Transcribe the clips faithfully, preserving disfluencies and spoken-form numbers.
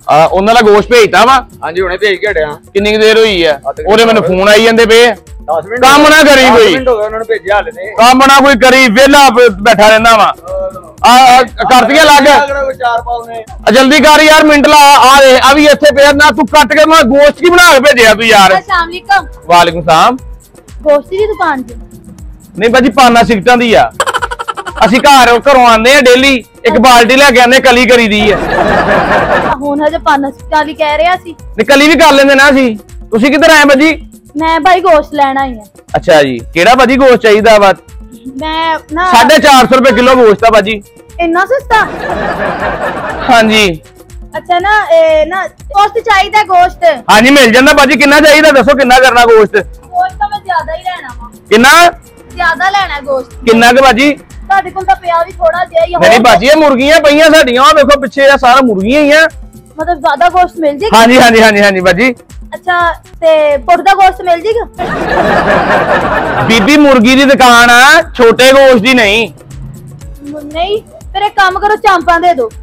ਉਹਨਾਂ ਦਾ ਗੋਸ਼ਤ ਭੇਜਤਾ ਵਾ। ਹਾਂਜੀ ਹੁਣੇ ਭੇਜ ਕੇ ਹਟਿਆ। ਕਿੰਨੀ ਦੇਰ ਹੋਈ ਆ? ਉਹਦੇ ਮੈਨੂੰ ਫੋਨ ਆਈ ਜਾਂਦੇ ਪਏ। ਦਸ ਮਿੰਟ ਕੰਮ ਨਾ ਕਰੀ ਕੋਈ, ਮਿੰਟ ਹੋ ਗਏ ਉਹਨਾਂ ਨੂੰ ਭੇਜਿਆ ਹਲੇ ਨੇ। ਕੰਮ ਨਾ ਕੋਈ ਕਰੀ, ਵਿਹਲਾ ਬੈਠਾ ਰਹਿੰਦਾ ਵਾ। ਆ ਕਰਤੀਆਂ ਲੱਗ ਚਾਰ ਪਾਉਨੇ। ਜਲਦੀ ਕਰ ਯਾਰ, ਮਿੰਟ ਲਾ। ਆ ਦੇ ਆ ਵੀ ਇੱਥੇ ਪਿਆ ਨਾ, ਤੂੰ ਕੱਟ ਕੇ ਮੈਂ ਗੋਸ਼ਤ ਕੀ ਬਣਾ ਕੇ ਭੇਜਿਆ ਤੂੰ ਯਾਰ। अस्सलाम वालेकुम। ਵਾਲੇकुम सलाम। गोश्त की दुकान से नहीं भाजी पाना सिगटां दी आ। ਅਸੀਂ ਘਰ ਘਰੋਂ ਆਉਂਦੇ ਆ ਡੇਲੀ, ਇੱਕ ਬਾਲਟੀ ਲੈ ਕੇ ਆਉਂਦੇ, ਕਲੀ ਕਰੀ ਦੀ ਆ। ਹੁਣ ਹਜੇ ਪਾਨਾ ਸਿਗਟਾਂ ਲਈ ਕਹਿ ਰਿਹਾ ਸੀ। ਨਹੀਂ ਕਲੀ ਵੀ ਕਰ ਲੈਂਦੇ ਨਾ ਅਸੀਂ। ਤੁਸੀਂ ਕਿੱਧਰ ਆਏ ਭਾਜੀ? ਮੈਂ ਭਾਈ ਗੋਸ਼ਤ ਲੈਣ ਆਈ ਹਾਂ। ਅੱਛਾ ਜੀ, ਕਿਹੜਾ ਭਾਜੀ ਗੋਸ਼ਤ ਚਾਹੀਦਾ ਵਾ? ਮੈਂ ਨਾ साढ़े चार सौ रुपए किलो गोश्त है भाजी। ਇੰਨਾ ਸਸਤਾ? हाँ जी। अच्छा ना ए ना गोश्त चाहिए गोश्त। हाँ जी मिल जाता भाजी। कितना चाहिए दसो, कितना करना गोश्त? गोश्त तो मैं ज्यादा ही लेना वा। कितना ज्यादा लेना है गोश्त। कितना के भाजी? ਤੁਹਾਡੇ ਕੋਲ ਤਾਂ ਪਿਆ ਵੀ ਥੋੜਾ ਜਿਹਾ ਹੀ। नहीं भाजी, ये मुर्गियां पईयां साडियां, आ देखो पीछे ये सारा मुर्गियां ही हैं। मतलब ज्यादा गोश्त मिल जाएगा? हाँ जी हाँ जी हाँ जी हाँ जी भाजी। अच्छा ते पुट दा गोश्त मिल जाएगा? बीबी मुर्गी दी दुकान है, छोटे गोश्त दी नहीं। नहीं फिर एक काम करो, चांपा दे दो।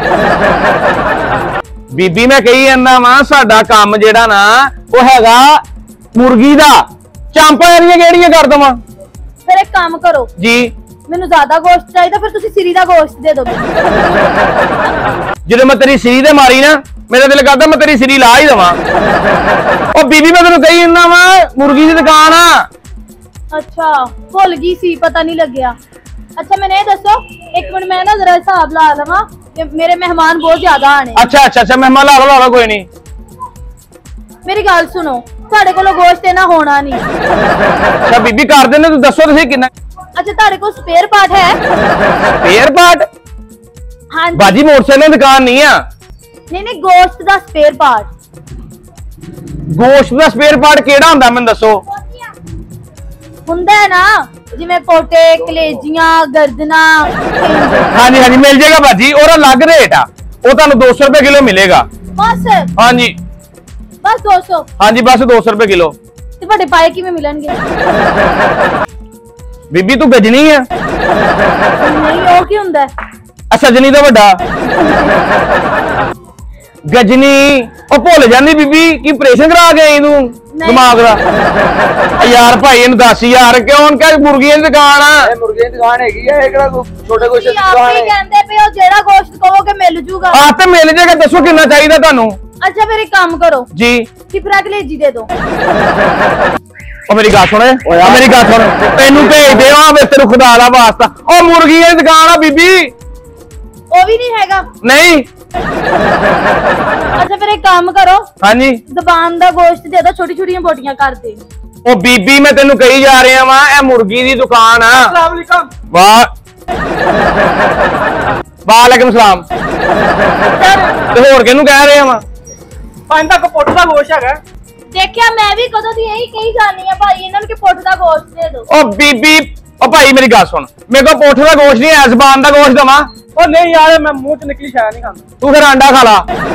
बीबी मैं कही जाना वा, साडा काम जेड़ा ना वो हैगा मुर्गी दा। चांपा एरिया केड़ियां कर दवां? फिर एक काम करो जी, मैनू ज्यादा गोश्त चाहिए, फिर तुसी सिरी दा गोश्त दे दो। जो मैं तेरी सिरी ते मारी ना, मेरा दिल करदा मैं तेरी सिरी ला ही दवां। ओ बीबी मैं तेनू कही जाना वा, मुर्गी दी दुकान आ। अच्छा भुल गई सी, पता नहीं लग्या। अच्छा मैंने ये दसो, एक मिनट मैं ना जरा हिसाब ला लवां, मेरे मेहमान बहुत ज्यादा आने। अच्छा अच्छा अच्छा, मेहमान ला लो ला लो, कोई नहीं। मेरी गल सुनो, साडे कोल गोश्त इना होना नहीं। अच्छा बीबी कर देने, तू दसो तुसीं किन्ना। अच्छा तारे कोल स्पेयर पार्ट है? Spare part? हाँ जी। बाजी मोटरसाइकिल की दुकान नहीं है। नहीं नहीं गोश्त दा स्पेयर पार्ट। गोश्त दा स्पेयर पार्ट केड़ा हुंदा मैनूं दसो। हुंदा है ना, जिवें पोटे, कलेजियां, गर्दना। हाँ जी हाँ जी मिल जाएगा बाजी, और अलग रेट आ, वो तुहानूं दो सौ रुपए किलो मिलेगा। बस हाँ जी बस दो सौ? हाँ जी बस दो सौ रुपए किलो। ते बड़े पाए किवें मिलणगे? बीबी तू गजनी है? नहीं ओ की हुंदा है? सजनी तो वड्डा गजनी। ओ भुल जांदी बीबी की ऑपरेशन करा के आई तू दिमाग दा। यार भाई इन दस यार क्यों क्या मुर्गियां दी दुकान आ? मुर्गियां दी दुकान हैगी है, एकड़ा छोटे गोश्त दी दुकान है। आप ही कहंदे पे ओ जेड़ा गोश्त कहोगे मिल जूगा। हां ते मिल जाएगा, दसो कितना चाहिए थानू। अच्छा फिर एक काम करो जी, टिपरा कलेजी दे दो। ओ मेरी गल सुन, ओ मेरी गल सुन, तेनू भेज दे आ वे तेरे खुदा दा वास्ता। ओ मुर्गियां दी दुकान आ बीबी। ओ भी नहीं हैगा? नहीं। अच्छा फिर एक काम करो, हाँ जी ज़बान दा गोश्त दे दो, छोटी छोटी बोटियां कर दे। ओ बीबी मैं तेनू कही जा रहा वा, ए मुर्गी दी दुकान आ। अस्सलाम वालेकुम। वाह वालेकुम सलाम। ते होर किहनू कह रहे वा? पांच तक पुट दा गोश्त हैगा। देखिया मैं भी कदों दी यही कही जानी है भाई, इन्हां के पुट दा गोश्त दे दो। ओ बीबी, ओ भाई मेरी गल सुन, मेरे को पोठ दा गोश्त नहीं है, ज़बान दा गोश्त दवा। ओ नहीं यार मैं मुंह च निकली शाया नहीं खांदा। तू फिर अंडा खा ला,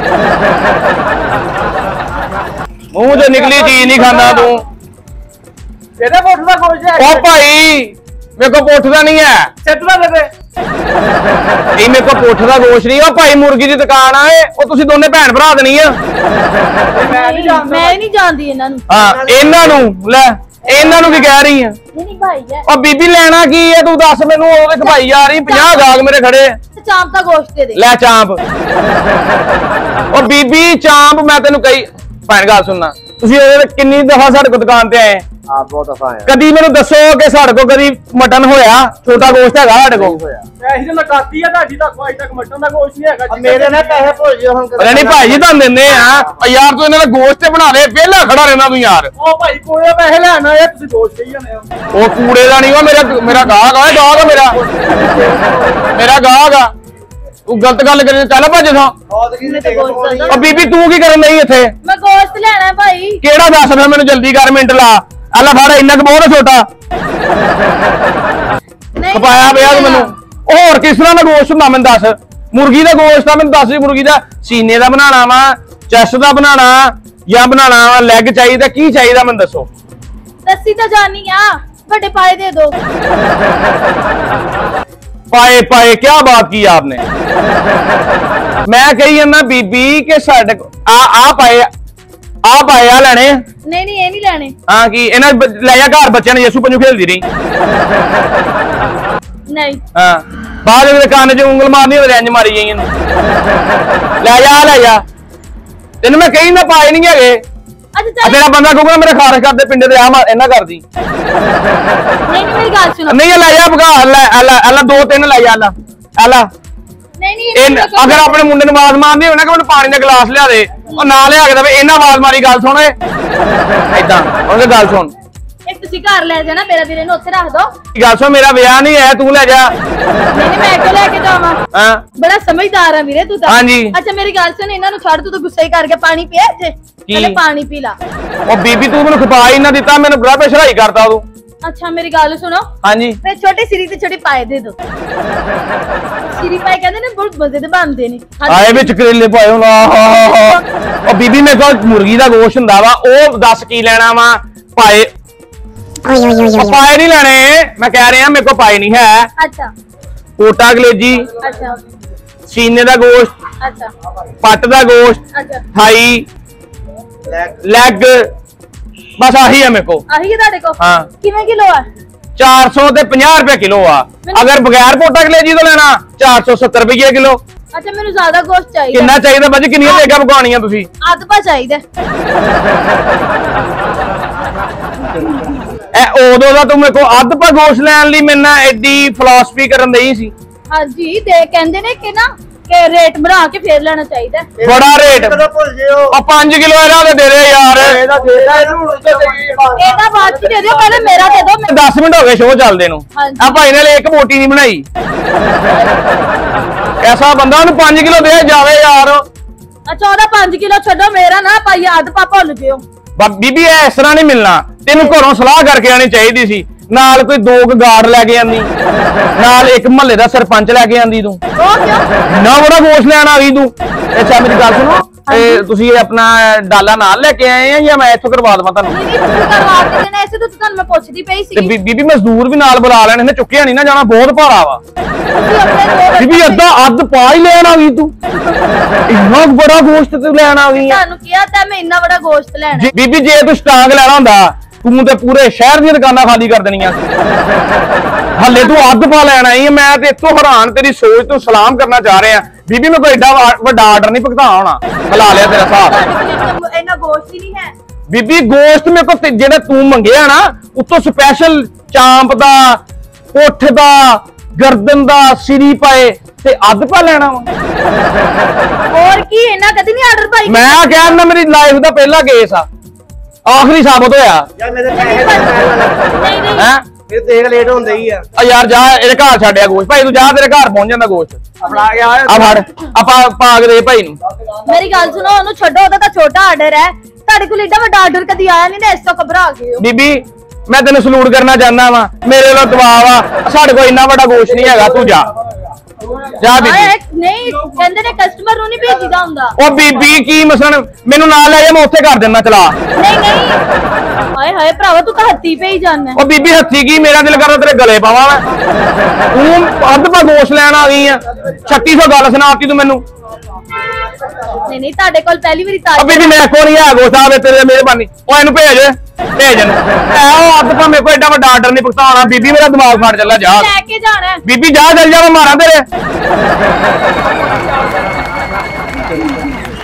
मुंह च निकली चीज नहीं खाना तू। ਇਹਦੇ ਪੁੱਠ ਦਾ ਗੋਸ਼ਤ ਹੈ। ओ भाई मेरे को पोठ दा नहीं है। ਸਿੱਧਾ ਦੇ ਦੇ। नहीं मेरे को पोठ दा गोश्त नहीं है। ओ भाई मुर्गी दी दुकान आए, ओ तुसी दोने भैन भरा देनी आ। मैं नहीं जानदा। मैं नहीं जानती इन्हां नूं। हां इन्हां नूं ले, इन्हां नूं की कह रही है? नहीं नहीं भाई है। ओ बीबी लेना की है तू दस मैनू। ओदे भाई आ रही पचास गाग मेरे खड़े। चांप दा गोश्त दे दे। ले चांप। ओ बीबी चांप मैं तेनू कही भैन गल सुनना, तुसी ओदे किन्नी दफा साडे को दुकान ते आए? हां बहुत दफा आया। कदी मैनू दसो कि साडे को कदी मटन होया, छोटा गोश्त हैगा साडे को? ऐसी तो लगाती है ਤੁਹਾਡੀ ਤਾਂ ਕੋਈ ਤੱਕ ਮਟਨ ਦਾ ਗੋਸ਼ਤ ਨਹੀਂ ਹੈਗਾ। ਮੇਰੇ ਨਾਲ ਪੈਸੇ ਭੁੱਲ ਜਿਓ ਹੁਣ। अरे नहीं भाई जी तुम दिंदे आ। ओ यार तू इन्हां दा गोश्त ते बना दे, वेला खड़ा रहना तू यार। ਉਹ ਭਾਈ ਕੋਲੇ ਪੈਸੇ ਲੈਣ ਆਏ ਤੁਸੀਂ ਗੋਸ਼ਤ ਕਹੀ ਜਾਂਦੇ ਹੋ। ओ कूड़े दा नहीं वा, मेरा मेरा गाहक आ, गाहक आ मेरा मेरा गाहक आ। तू गलत गल करी, चल भज इथों। ओ बीबी तू की करन लई इत्थे? मैं गोश्त लेना है भाई। केड़ा दस फिर मैनू जल्दी कर, मिंट ला। आला फड़, इन्ना क बहुत छोटा नहीं खपाया पिया तू मैनू। होर किस तरह दा गोश्त हुंदा मैनू दस। मुर्गी दा गोश्त आ, मैनू दस जी मुर्गी दा सीने दा बनाना वा, चेस्ट दा बनाना या बनाना वा, लैग चाहिदा, की चाहिदा मैनू दसो। दसी तो जानी आ, बड़े पाए दे दो। पाए पाए क्या बात की आपने। मैं कही ना बीबी के साडे आ आ पाए आ पाए आ लेने नहीं नहीं ये नहीं लेने। हाँ की इन्हें ले जा घर बच्चे ने यसू पंजू खेलती रही नहीं हाँ बाद में कान च उंगल मारनी हो रेंज मारी गई ले जा ले जा तेन मैं कही ना पाए नहीं है अच्छा चल तेरा बंदा कहूगा मेरा खारिश करते पिंडे ते आ इन्ना कर दी नहीं नहीं मेरी गल सुनो नहीं ले जा भगा ले ले ले दो तीन ले जा ला ला नहीं नहीं इन अगर अपने मुंडे ਨੂੰ ਆਵਾਜ਼ ਮਾਰਨੀ ਹੋਵੇ ਨਾ ਕਿ ਮੈਨੂੰ ਪਾਣੀ ਦਾ ਗਲਾਸ ਲਿਆ ਦੇ ਉਹ ਨਾ ਲਿਆ ਕੇ ਦੇਵੇ ਇਹਨਾਂ ਆਵਾਜ਼ ਮਾਰੀ ਗੱਲ ਸੁਣ ਏ ਐਦਾਂ ਉਹਨੇ ਗੱਲ ਸੁਣ एक तुसी घर ले जाना मेरा वीरे नु उत्थे रख दो ਗੱਲ ਸੁਣ ਮੇਰਾ ਵਿਆਹ ਨਹੀਂ ਹੈ ਤੂੰ ਲੈ ਜਾ नहीं नहीं मैं क्यों लेके जावां हां बड़ा समझदार है वीरे तू तो हाँ जी। अच्छा मेरी गल सुन इन्हां नु छड़ तू तो गुस्सा ही करके पानी पिया इत्थे पहले पानी पी ला ਉਹ ਬੀਬੀ ਤੂੰ ਮੈਨੂੰ ਖਪਾ ਹੀ ਨਾ ਦਿੱਤਾ ਮੈਨੂੰ ਬੜਾ ਪੇਸ਼ਰਾਈ ਕਰਦਾ ਤੂੰ अच्छा मेरी गल सुनो ਹਾਂਜੀ मैं छोटे सिरी ते छोटे पाए दे दो सिरी पाए कहंदे ने बहुत मजे दे बनदे ने ਆਏ ਵਿੱਚ ਕਰੇਲੇ ਪਾਏ ਹੁਣ ਉਹ ਬੀਬੀ ਮੇਰੇ ਕੋਲ ਮੁਰਗੀ ਦਾ ਗੋਸ਼ਤ ਹੁੰਦਾ ਵਾ ਉਹ ਦੱਸ ਕੀ ਲੈਣਾ ਵਾ ਪਾਏ ਪਾਏ ਨਹੀਂ ਲੈਣੇ ਮੈਂ ਕਹਿ ਰਿਹਾ ਮੇਰੇ ਕੋਲ ਪਾਏ ਨਹੀਂ ਹੈ अच्छा ਕੋਟਾ ਗਲੇਜੀ अच्छा ਸੀਨੇ ਦਾ ਗੋਸ਼ਤ अच्छा ਪੱਟ ਦਾ ਗੋਸ਼ਤ अच्छा ਥਾਈ ਲੈਗ ਬਸ ਆਹੀ ਹੈ ਮੇਰੇ ਕੋ आही है ताड़े को हाँ। किवें किलो है चार सौ ते पचास रुपए किलो आ अगर बगैर पोटा कलेजी तो लेना चार सौ सत्तर रुपए किलो अच्छा मेनू ज्यादा गोश्त चाहिए किन्ना चाहिए भाजी किन्नियां देगा पकानियां तुसी अधपा चाहिए ए ओदो दा तू मेरे को अध पा गोश्त लैन लई मेरे नाल एडी फिलॉसफी करन दई सी हाँ जी दे कहंदे ने कि ना के रेट बना के फिर लेना चाहिए बड़ा रेट ਭੁੱਲ ਜਿਓ आ पांच किलो इहदा दे दे दे यार ਇਹਦਾ ਦੇ ਦੇ ਇਹਨੂੰ ਉੱਤੇ ਦੇ एदा बाद च दे दियो पहले मेरा दे दो मैं- दस मिनट हो गए शो चलदे नु हाँ जी। आ भाई ने एक बोटी नहीं बनाई ऐसा बंदा ओनु पांच किलो दे जावे यार अच्छा ओदा पांच किलो छड्डो मेरा ना पाई अधपा भुल जियो बा बीबी ऐ इस तरह नहीं मिलना तेनू घरों सलाह करके आनी चाहिए सी नाल कोई दो गाड़ लेके आंदी नाल एक महल्ले दा सरपंच लेके आंदी तू ओ क्यों ना बड़ा गोश्त लेना आ गई तू अच्छा मेरी गल सुनो ते तुसी ये अपना डाला नाल लेके आए हैं या मैं इथों करवा दवां तानू नहीं नहीं तुसी करवा के देना ऐसे तो तुहानू मैं पुछदी पई ते सी बी- बीबी मजदूर भी नाल बुला लेने ने चुक्किया नहीं ना जाना बहुत भारा वा तुसी अपने दो बीबी अद्धा अद्ध पा ही लेना आ गई तू इन्ना बड़ा गोश्त तू लेना आ गई है ਤੁਹਾਨੂੰ ਕਿਹਾ ਤਾਂ ਮੈਂ ਇੰਨਾ ਬੜਾ ਗੋਸ਼ਤ ਲੈਣਾ जी बीबी जे तू स्टांग लेना हुंदा तू ते पूरे शहर दी दुकानां खाली कर देनियां हले तू अद्ध पा लेना ही मैं ते इत्थों हैरान तेरी सोच तू सलाम करना चाह रहे हैं बीबी मैं कोई एडा वड्डा आर्डर नहीं भुगता होना हिला लिया तेरा हिसाब ਤੁਹਾਡੇ ਕੋਲ ਇੰਨਾ- ਇੰਨਾ ਗੋਸ਼ਤ ਹੀ ਨਹੀਂ ਹੈ बीबी गोश्त मेरे को जेड़ा तू मंगया ना उतो स्पेशल चांप दा उठ दा गर्दन दा सिरी पाए ते अद्ध पा लेना वा ਹੋਰ ਕੀ ਇੰਨਾ ਕਦੀ ਨਹੀਂ ਆਰਡਰ ਪਾਈ मैं कहना मेरी लाइफ दा पहला केस आ आखिरी साबित होया ਯਾਰ ਮੇਰੇ ਨਹੀਂ ਪੈਸੇ ਨਹੀਂ ਨਹੀਂ हैं ਇਹ ਦੇਖ ਲੇਟ ਹੁੰਦੇ ਹੀ ਆ ਆ ਯਾਰ ਜਾ ਇਹਦੇ ਘਰ ਛੱਡਿਆ ਗੋਸ਼ਤ ਭਾਈ ਤੂੰ ਜਾ ਤੇਰੇ ਘਰ ਪਹੁੰਚ ਜਾਂਦਾ ਗੋਸ਼ਤ ਆਪਣਾ ਗਿਆ ਆ ਫੜ ਆਪਾਂ ਪਾ ਕੇ ਦੇ ਭਾਈ ਨੂੰ ਮੇਰੀ ਗੱਲ ਸੁਣੋ ਉਹਨੂੰ ਛੱਡੋ ਉਹਦਾ ਤਾਂ ਛੋਟਾ ਆਰਡਰ ਹੈ ਤੁਹਾਡੇ ਕੋਲ ਏਡਾ ਵੱਡਾ ਆਰਡਰ ਕਦੀ ਆਇਆ ਨਹੀਂ ਨਾ ਇਸ ਤੋਂ ਘਬਰਾ ਗਏ ਹੋ ਬੀਬੀ ਮੈਂ ਤੈਨੂੰ ਸਲੂਟ ਕਰਨਾ ਚਾਹੁੰਦਾ ਵਾ ਮੇਰੇ ਵੱਲੋਂ ਦਵਾ ਵਾ ਸਾਡੇ ਕੋਲ ਇੰਨਾ ਵੱਡਾ ਗੋਸ਼ਤ ਨਹੀਂ ਹੈਗਾ ਤੂੰ ਜਾ ਜਾ ਹਾਏ ਬੀਬੀ ਨਹੀਂ ਕਹਿੰਦੇ ਨੇ ਕਸਟਮਰ ਨੂੰ ਨਹੀਂ ਭੇਜੀਦਾ ਹੁੰਦਾ ਉਹ ਬੀਬੀ ਕੀ ਮਸਲਨ ਮੈਨੂੰ ਨਾਲ ਲੈ ਜਾ ਮੈਂ ਉੱਥੇ ਕਰ ਦਿੰਦਾ ਚਲਾ ਨਹੀਂ ਨਹੀਂ ਹਾਏ ਹਾਏ ਭਰਾਵਾ ਤੂੰ ਤਾਂ ਹੱਥੀ ਪਈ ਜਾਣਾ ਉਹ ਬੀਬੀ ਹੱਥੀ ਕੀ ਮੇਰਾ ਦਿਲ ਕਰਦਾ ਤੇਰੇ ਗਲੇ ਪਾਵਾਂ ਮੈਂ ਤੂੰ ਅੱਧ ਪਾ ਗੋਸ਼ਤ ਲੈਣ ਆ ਗਈ ਆ ਛੱਤੀ ਸੌ ਗੱਲ ਸੁਣਾਤੀ ਤੂੰ ਮੈਨੂੰ ਨਹੀਂ ਨਹੀਂ ਤੁਹਾਡੇ ਕੋਲ ਪਹਿਲੀ ਵਾਰੀ ਉਹ ਤਾਰੀਫ ਬੀਬੀ ਮੇਰੇ ਕੋਲ ਨਹੀਂ ਆ ਗੋਸ਼ਤ ਆਵੇ ਤੇਰੇ ਮਿਹਰਬਾਨੀ ਉਹ ਇਹਨੂੰ ਭੇਜ ਭੇਜ ਇਹਨੂੰ ਐ ਉਹ ਅੱਧ ਪਾ ਮੇਰੇ ਕੋਲ ਏਡਾ ਵੱਡਾ ਆਰਡਰ ਨਹੀਂ ਭੁਗਤਾ ਹੋਣਾ ਬੀਬੀ ਮੇਰਾ ਦਿਮਾਗ ਫਾੜ ਚੱਲਾ ਜਾ ਲੈ ਕੇ ਜਾਣਾ ਹੈ। ਬੀਬੀ ਜਾ ਚੱਲ ਜਾ ਮੈਂ ਮਾਰਾਂ ਤੇਰੇ